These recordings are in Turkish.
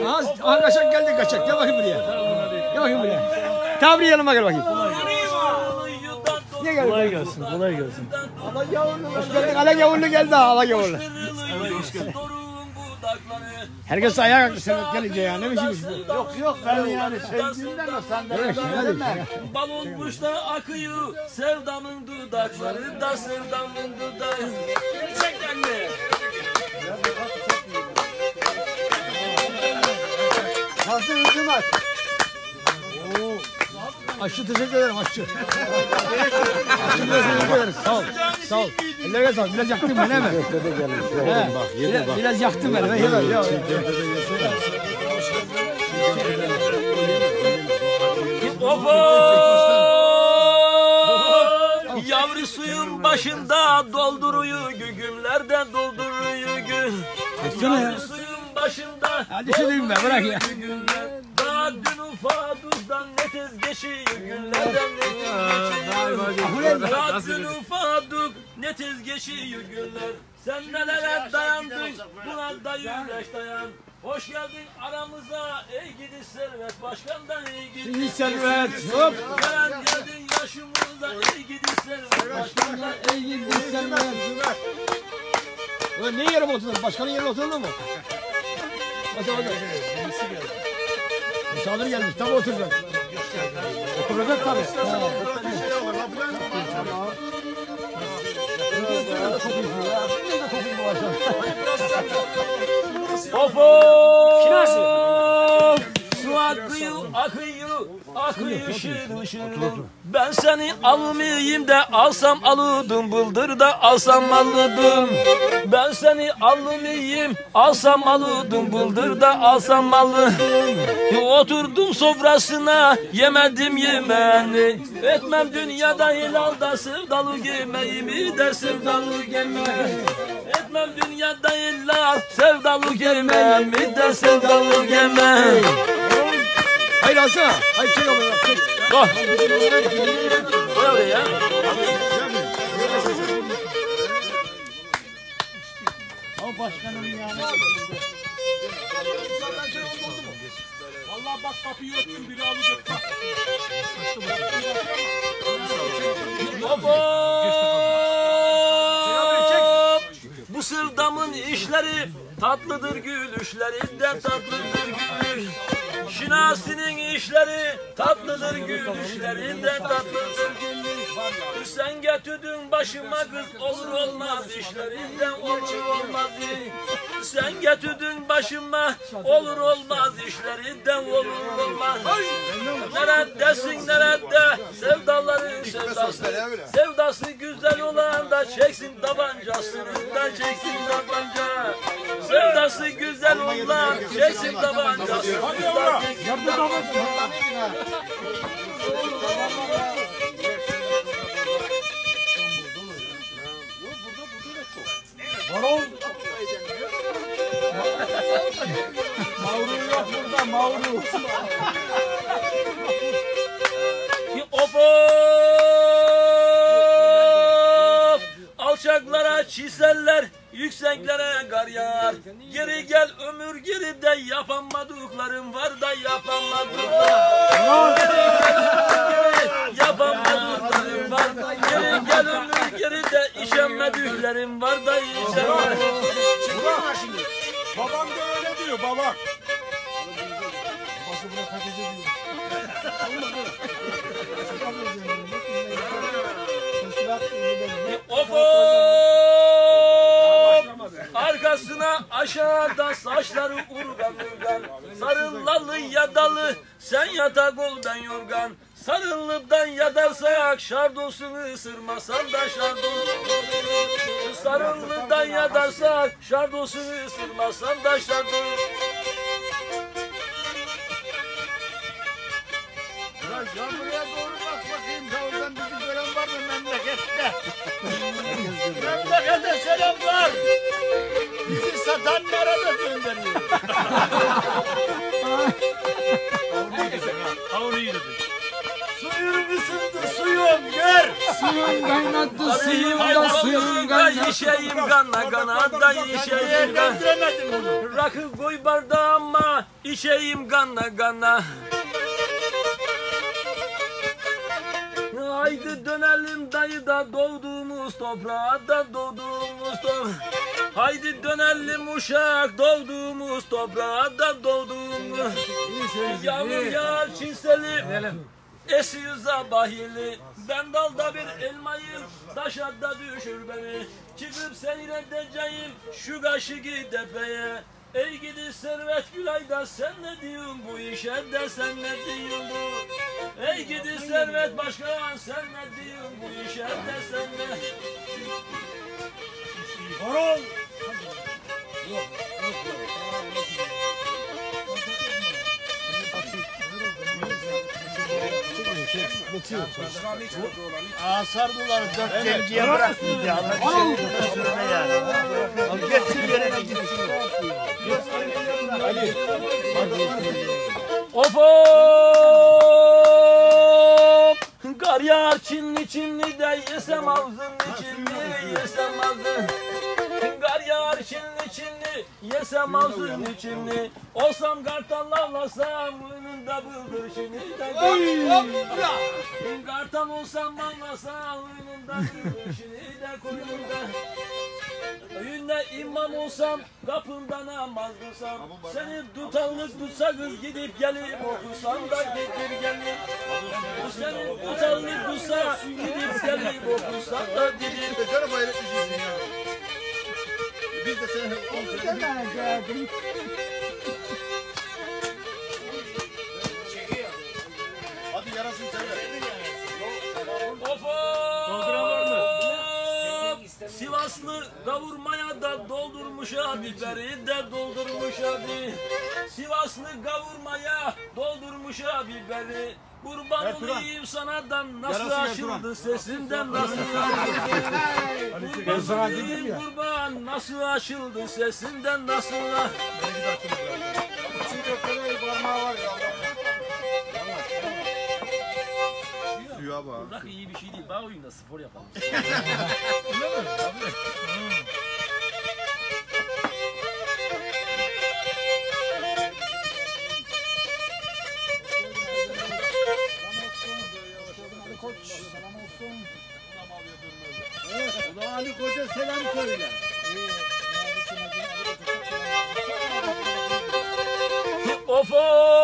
Aha kaçak geldi kaçak. Gel bakayım buraya. Gel bakayım buraya. Tabri yanıma gel bakayım. Niye geldin? Kolay gelsin, kolay gelsin. Ala yavurlu. Hoş geldin. Ala yavurlu geldi. Ala yavurlu. Hoş geldin. Herkes ayağa kalktı sen gelince ya. Ne biçim iş bu? Yok ben yani sevdiğimden o senden. Bal olmuş da akıyor sevdamın dudakları da sevdamın dudağı. Çek anne. Nasıl üzüm aç? Aşçı teşekkür ederim aşçı. Aşçı teşekkür ederim. Sağ ol. Sağ ol. Ellerine sağ ol. Biraz yaktın beni hemen. Biraz yaktın beni. Hemen. Of yavru suyun başında dolduruyor gügümlerden dolduruyor gül. Yavru suyun başında. Hadi şu düğün be bırak ya. Daha dün ufaduzdan ne tez geçiyor günlerden ne tez geçiyor. Daha dün ufaduk ne tez geçiyor günler. Sen nelere dayandın buna da yürek dayan. Hoş geldin aramıza ey gidi servet başkandan ey gidi servet. Hop. Gelen geldin yaşımıza ey gidi servet başkandan ey gidi servet. Ulan ne yere oturdun? Başkanın yerine oturdun mu? Hadi. Misafir gelmiş, tabi oturacak. Oturacak tabi. Of su akıyor şırıl şırıl. Ben seni almayayım da alsam alıdım bıldır da alsam alıdım. Ben seni almayayım alsam alıdım bıldır da alsam alıdım. Oturdum sofrasına yemedim yemeğini. Etmem dünyada hilalda sevdalı yemeğimi de sevdalı yemeğimi. Etmem dünyada illa sevdalı yemeğimi de sevdalı yemeğimi. Hayır alsana. Hayır çek onu. Bak. Öyle ya. O başkanın yani. Vallahi bak kapıyı öttüm biri alacak. Bu sevdamın işleri tatlıdır gülüşlerinden tatlıdır gülüş. Şinasi'nin işleri tatlıdır gülüşlerinden tatlıdır gülüş. Sen getirdin başıma kız olur olmaz işlerinden olur olmaz. Sen getirdin başıma olur olmaz işlerinden olur olmaz. Neredesin nerede sevdaların sevdası. Sevdası güzel olan da çeksin tabancasını da çeksin tabanca. Sevdası güzel olan çeksin tabancasını da çeksin tabanca. Baron. Mavru yok burada mavru. Of alçaklara çizeller, yükseklere gar yağar. Geri gel ömür geride yapamadıklarım var da yapamadıklarım. Yapamadıklarım var da geri gel ömür geride işemediklerim var da işemediklerim. Babam da öyle diyor baba. Of arkasına aşağıda saçları urgan urgan. Sarılalı yadalı sen yatak ol ben yorgan. Sarılıptan yadarsak şardosunu ısırmasan da şardosunu. Sarılıptan yadarsak şardosunu ısırmasan da şardosunu. Ya buraya doğru bak bakayım. Oradan bizi gören var mı memlekette? Memlekete selamlar. Bizi satanlara da gönderiyor. Suyun ısındı suyum gör. Suyun kaynattı suyun da suyun kaynattı. işeyim gana gana da işeyim gana. Rakı koy bardağıma işeyim gana gana. Haydi dönelim dayı da doğduğumuz toprağa da doğduğumuz toprağa. Haydi dönelim uşak doğduğumuz toprağa da doğduğumuz. Yağmur yağar çinseli esiyor zabahili. Ben dalda bir elmayım taşa da düşür beni. Çıkıp seyredeceğim şu kaşığı tepeye. Ey gidi Servet Gülay'da sen ne diyorsun bu işe de sen ne diyorsun bu? Ey gidi Servet Başkan sen ne diyorsun bu işe de sen ne? Horon. Sardılar dört temciye bıraktı ya. Allah sözüne yani. Geçsin yerine gitsin. Of of! Kar yağar çinli çinli de yesem ağzın içini yesem ağzın. Kar yağar çinli çinli yesem ağzın içini. Olsam kartal avlasam önünde bıldır şimdi de. Kartal olsam avlasam önünde bıldır şimdi de koynunda. Önünde imam olsam kapında namaz kılsam. Seni tutanlık tutsa kız gidip gelip okusam da getir gelip. Bu senin tutanlık tutsa gidip gelip okusam da gidip. Canım hayret bir şeysin ya. Biz de seni geldim. Hadi yarasın sen de. Of of! Sivaslı kavurmaya da doldurmuşa biberi de doldurmuşa bir. Sivaslı kavurmaya doldurmuşa biberi. Kurban olayım sana da nasıl açıldı sesinden nasıl açıldı. Ben sana dedim ya. Kurban nasıl açıldı sesinden nasıl. Suya bak. Bırak iyi bir şey değil. Bağ oyunda spor yapalım. Ulan Ali Koç'a selam söyle. Of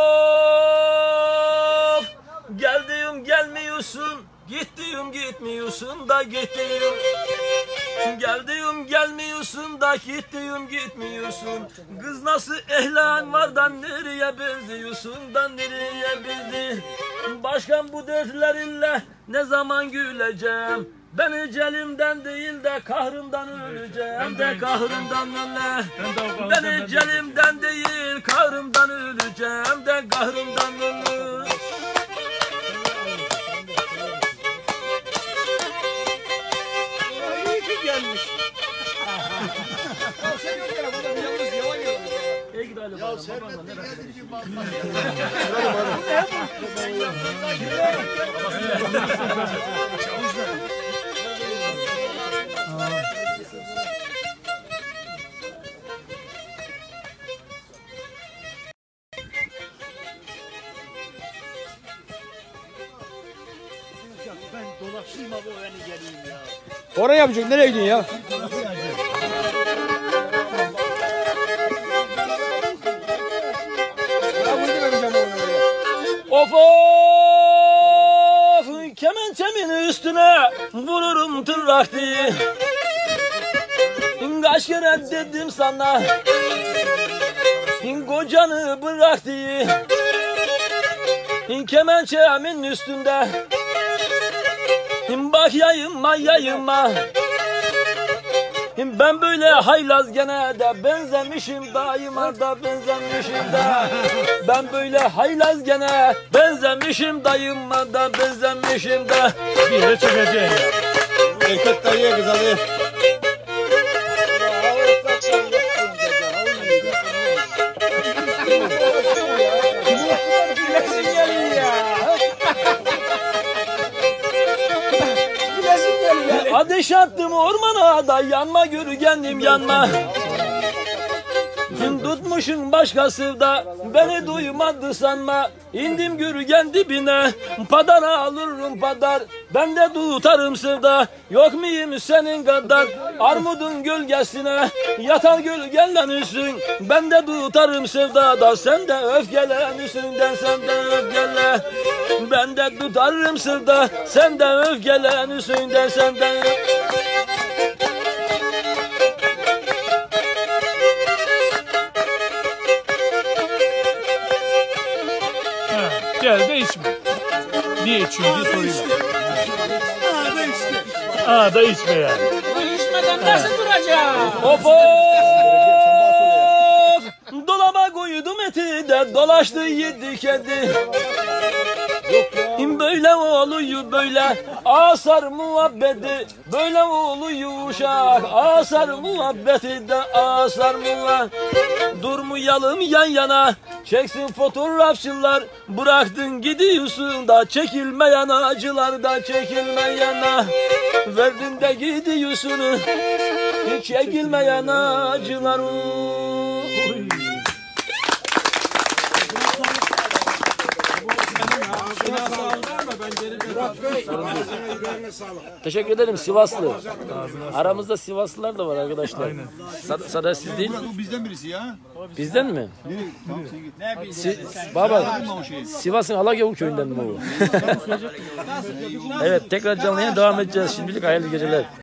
of! Geldiğim gelmiyorsun, gittiğim gitmiyorsun da gittiğim. Geldiğim gelmiyorsun da gittiğim gitmiyorsun. Kız nasıl ehlan var da nereye benziyorsun da nereye benzi. Başkan bu dertlerinle ne zaman güleceğim? Ben ecelimden değil de kahrımdan öleceğim de kahrımdan öle. Ben ecelimden değil kahrımdan öleceğim de kahrımdan öle. İyi ki gelmiş. Sen yok ya burada bir yalnız yalan yalan. İyi gidi Ali Ya Bayram, Servet babanla de ne geldi ki bak. Ben dolaşayım abi öyle geleyim ya. Oraya yapacak. Nereye gidiyorsun ya? Ya bunu demeyeceğim oraya. Of of! Kemençemin üstüne vururum tırrak diye. Kaç kere dedim sana kocanı bırak diye. Kemençemin üstünde bak yayınma yayınma. Ben böyle haylaz gene de benzemişim daima da benzemişim de. Ben böyle haylaz gene benzemişim daima da benzemişim de. Bir yere çekeceğim ya. Erkek dayıya kız alıyor. Bilesin geliyor ya. Bilesin geliyor. Ateş Ateş attım ormana da yanma gürgendim yanma. Tutmuşun başkası da beni duymadı sanma. İndim gürgen dibine, padara alırım padar. Ben de tutarım sevda, yok muyum senin kadar? Armudun gölgesine yatar gölgelenirsin. Ben de tutarım sevda da sen de öfkelenirsin. Sen de öfkele. Ben de tutarım sevda, sen de öfkelenirsin. Sen de. Gel de içme. Niye içiyorsun diye sorayım. Da içme yani. İçmeden nasıl duracağım? Of of! Dolaba koydum eti de dolaştı yedi kedi. Böyle oluyor böyle asar muhabbeti. Böyle oluyor uşak asar muhabbeti de asar muhabbeti. Durmayalım yan yana, çeksin fotoğrafçılar. Bıraktın gidiyorsun da çekilmeyen acılar da çekilmeyen. Verdin de gidiyorsun hiç çekilmeyen acılar. Teşekkür ederim Sivaslı. Aramızda Sivaslılar da var arkadaşlar. Sadece siz değil. Bu bizden birisi ya. Bizden mi? Tamam, Baba Sivas'ın Alagavul köyünden mi o? Evet tekrar canlı yayına devam edeceğiz. Şimdilik hayırlı geceler.